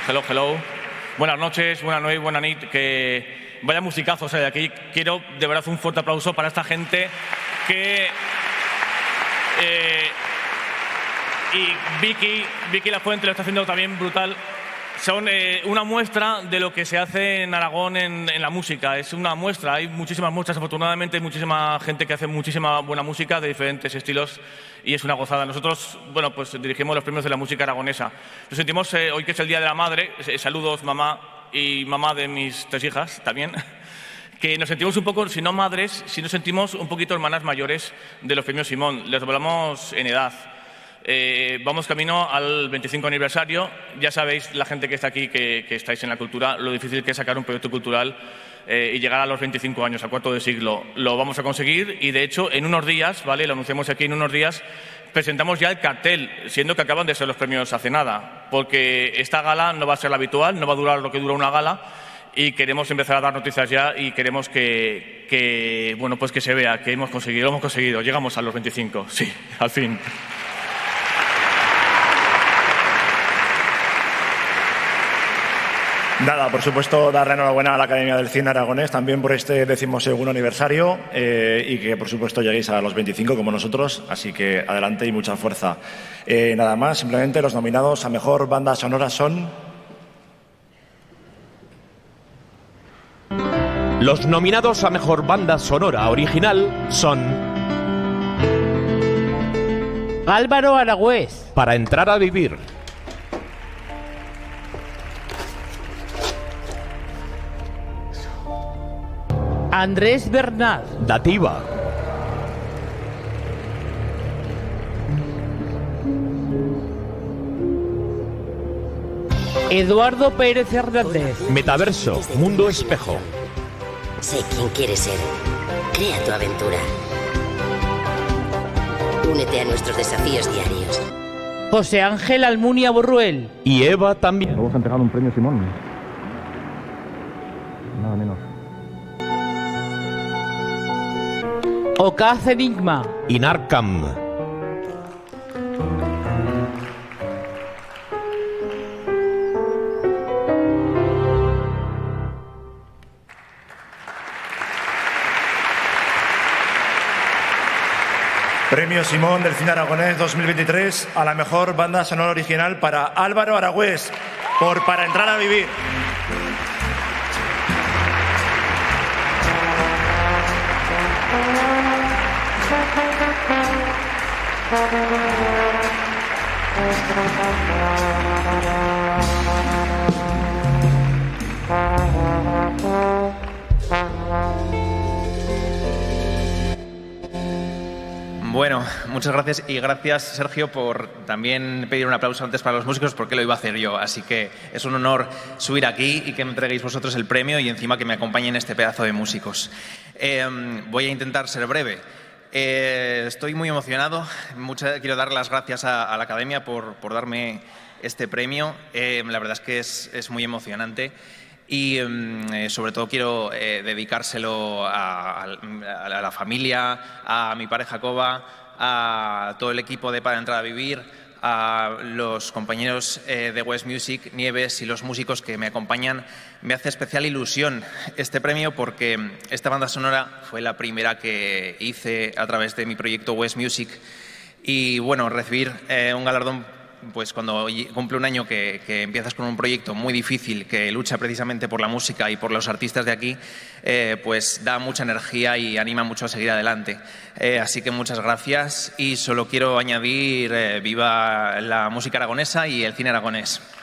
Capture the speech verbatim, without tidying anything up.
Hello, hello. Buenas noches, buenas noches, buenas nit. Que vaya musicazo, o sea, de aquí quiero de verdad un fuerte aplauso para esta gente que... Eh, y Vicky, Vicky Lafuente lo está haciendo también brutal. Son eh, una muestra de lo que se hace en Aragón en, en la música. Es una muestra, hay muchísimas muestras, afortunadamente hay muchísima gente que hace muchísima buena música de diferentes estilos y es una gozada. Nosotros, bueno, pues dirigimos los premios de la música aragonesa. Nos sentimos, eh, hoy que es el Día de la Madre, eh, saludos mamá y mamá de mis tres hijas también, que nos sentimos un poco, si no madres, si nos sentimos un poquito hermanas mayores de los premios Simón. Les doblamos en edad. Eh, vamos camino al veinticinco aniversario. Ya sabéis, la gente que está aquí, que, que estáis en la cultura, lo difícil que es sacar un proyecto cultural eh, y llegar a los veinticinco años, a cuarto de siglo. Lo vamos a conseguir y, de hecho, en unos días, ¿vale? Lo anunciamos aquí, en unos días presentamos ya el cartel, siendo que acaban de ser los premios hace nada, porque esta gala no va a ser la habitual, no va a durar lo que dura una gala y queremos empezar a dar noticias ya y queremos que, que, bueno, pues que se vea que hemos conseguido, lo hemos conseguido, llegamos a los veinticinco, sí, al fin. Nada, por supuesto, dar la enhorabuena a la Academia del Cine Aragonés también por este decimosegundo aniversario eh, y que, por supuesto, lleguéis a los veinticinco como nosotros, así que adelante y mucha fuerza. Eh, nada más, simplemente los nominados a Mejor Banda Sonora son... Los nominados a Mejor Banda Sonora Original son... Álvaro Aragüés. Para entrar a vivir. Andrés Bernal. Dativa. Eduardo Pérez Hernández. Metaverso, Mundo Espejo. Sé quién quieres ser. Crea tu aventura. Únete a nuestros desafíos diarios. José Ángel Almunia Borruel. Y Eva también. Luego se ha entregado un premio Simón. Nada menos. Ocaz Enigma. Inarcam. Premio Simón del Cine Aragonés dos mil veintitrés a la Mejor Banda Sonora Original para Álvaro Aragüés por Para Entrar a Vivir. Bueno, muchas gracias y gracias, Sergio, por también pedir un aplauso antes para los músicos porque lo iba a hacer yo. Así que es un honor subir aquí y que me entreguéis vosotros el premio y encima que me acompañen este pedazo de músicos. Eh, voy a intentar ser breve. Eh, estoy muy emocionado. Mucha, quiero dar las gracias a, a la Academia por, por darme este premio. Eh, la verdad es que es, es muy emocionante. Y eh, sobre todo quiero eh, dedicárselo a, a, a la familia, a mi pareja Jacoba, a todo el equipo de Para Entrar a Vivir, a los compañeros eh, de West Music, Nieves y los músicos que me acompañan. Me hace especial ilusión este premio porque esta banda sonora fue la primera que hice a través de mi proyecto West Music. Y bueno, recibir eh, un galardón pues cuando cumple un año que, que empiezas con un proyecto muy difícil que lucha precisamente por la música y por los artistas de aquí, eh, pues da mucha energía y anima mucho a seguir adelante. Eh, así que muchas gracias y solo quiero añadir eh, viva la música aragonesa y el cine aragonés.